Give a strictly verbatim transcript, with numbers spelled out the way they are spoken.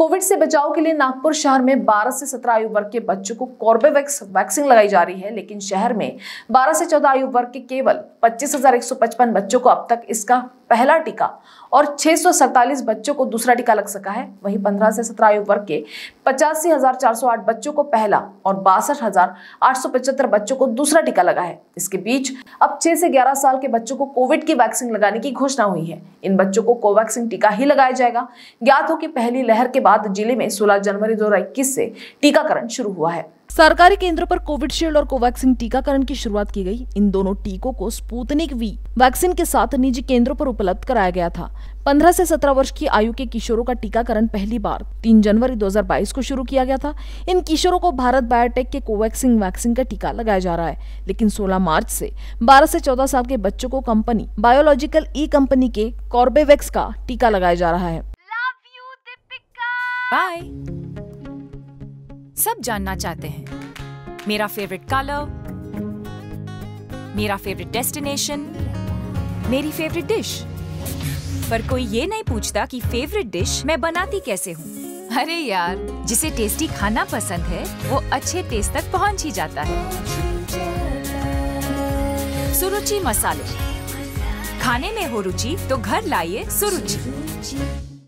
Covid से बचाव के लिए नागपुर शहर में बारह से सत्रह आयु वर्ग के बच्चों को कॉर्बेवैक्स वैक्सीन लगाई जा रही है, लेकिन शहर में बारह से चौदह आयु वर्ग के केवल पच्चीस हजार एक सौ पचपन बच्चों को अब तक इसका पहला टीका और छह सौ सैंतालीस बच्चों को दूसरा टीका लग सका है। वहीं पंद्रह से सत्रह आयु वर्ग के पचासी हजार चार सौ आठ बच्चों को पहला और बासठ हजार आठ सौ पचहत्तर बच्चों को दूसरा टीका लगा है। इसके बीच अब छह से ग्यारह साल के बच्चों को कोविड की वैक्सीन लगाने की घोषणा हुई है। इन बच्चों को कोवैक्सीन टीका ही लगाया जाएगा। ज्ञात हो कि पहली लहर के बाद जिले में सोलह जनवरी दो हजार इक्कीस से टीकाकरण शुरू हुआ है। सरकारी केंद्रों पर कोविशील्ड और कोवैक्सीन टीकाकरण की शुरुआत की गई। इन दोनों टीकों को स्पुतनिक वी वैक्सीन के साथ निजी केंद्रों पर उपलब्ध कराया गया था। पंद्रह से सत्रह वर्ष की आयु के किशोरों का टीकाकरण पहली बार तीन जनवरी दो हजार बाईस को शुरू किया गया था। इन किशोरों को भारत बायोटेक के कोवैक्सीन वैक्सीन का टीका लगाया जा रहा है, लेकिन सोलह मार्च से बारह से चौदह साल के बच्चों को कंपनी बायोलॉजिकल ई कंपनी के कॉर्बेवैक्स का टीका लगाया जा रहा है। बाय। सब जानना चाहते हैं मेरा फेवरेट कलर, मेरा फेवरेट डेस्टिनेशन, मेरी फेवरेट डिश, पर कोई ये नहीं पूछता कि फेवरेट डिश मैं बनाती कैसे हूँ। अरे यार, जिसे टेस्टी खाना पसंद है वो अच्छे टेस्ट तक पहुँच ही जाता है। सुरुचि मसाले, खाने में हो रुचि तो घर लाइए सुरुचि।